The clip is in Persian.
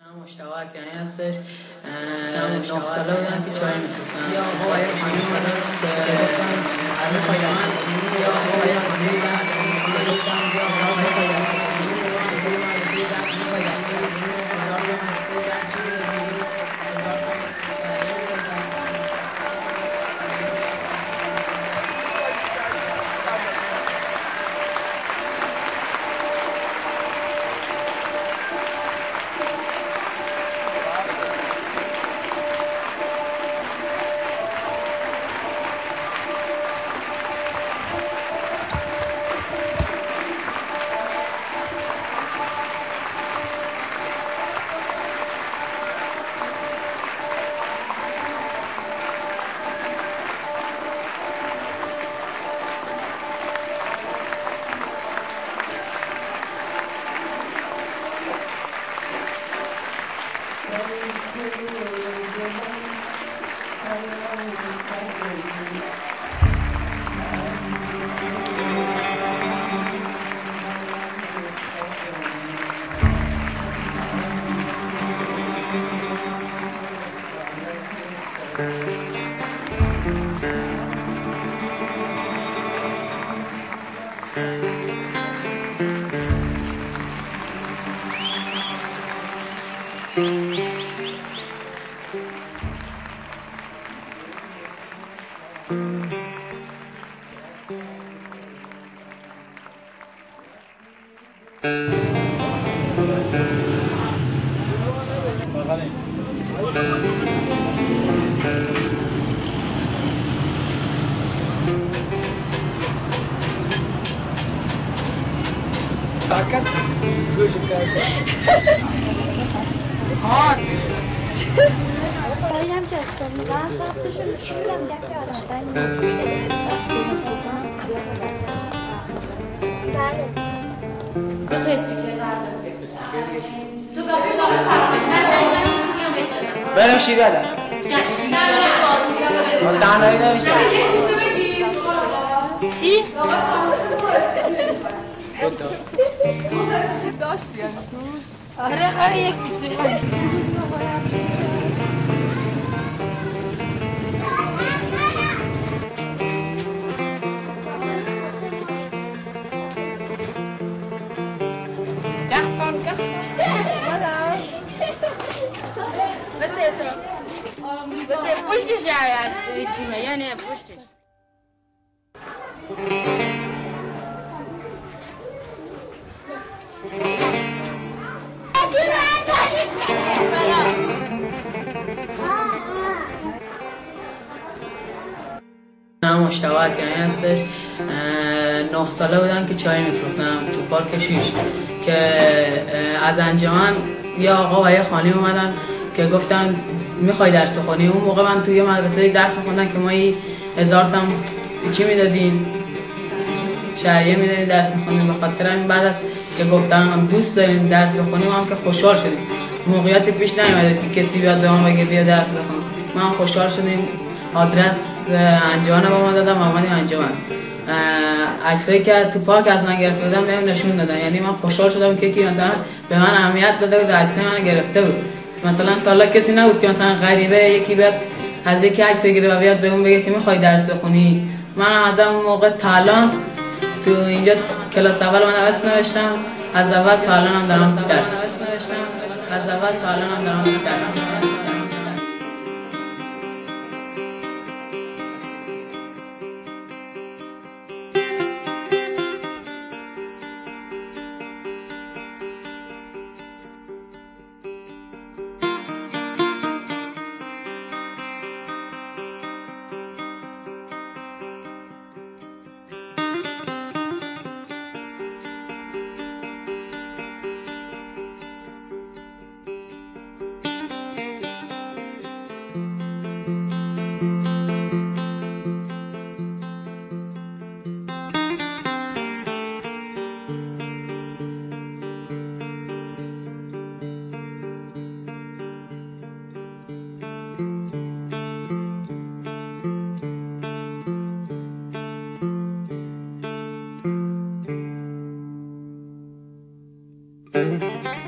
مشتاق اکرمی هستش. 9 ساله بودم که چای می‌فروختم. یا آقا یک خانم اومدن که گفتن می‌خوای دست بخونی؟ یا آقا یک خانم اومدن که گفتن یا آقا می‌خوای دست بخونی؟ می‌خوای دست بخونی؟ هزار تومن پول چی بدی؟ هزار تومن Parayam kestim. Ben satışım düşünürüm. Gerçekten. دو تا اسپیکر تو برم شیر بدم تنهایی نمیشه چی؟ داشتی یعنی توش؟ آره خیلی یک بیستی بده پشتش چیمه یعنی پشتش مشتاق اکرمی هستش. 9 ساله بودم که چای می‌فروختم تو پارک شیش که از انجمن یه آقا و یه خانم اومدن که گفتن میخوای درس بخونی. اون موقع من توی مدرسه درس می‌خوندم که ما 1000 تومن چی میدادیم، شهریه میدادیم درس می‌خوندیم. به خاطر همین بعد از که گفتم دوست داریم درس بخونیم هم که خوشحال شدیم. موقعیتی پیش نیومد که کسی بیاد به ما بگه بیا درس بخون. ما خوشحال شدیم. آدرس انجمن با ما دادم، آمدیم انجمن. عکسایی که تو پارک از من گرفته بودم بهم نشون دادن. یعنی من خوشحال شدم که یکی مثلا به من اهمیت داده بود، عکسای منو گرفته بود. مثلا تا حالا کسی نبود که مثلا غریبه یکی بیاد از یکی عکس بگیره و بیاد به اون بگه که میخوای درس بخونی. من آدم موقع تا الان تو اینجا کلاس اول من نوشتم، از اول تا الان هم دارم درس می‌خونم. Thank you.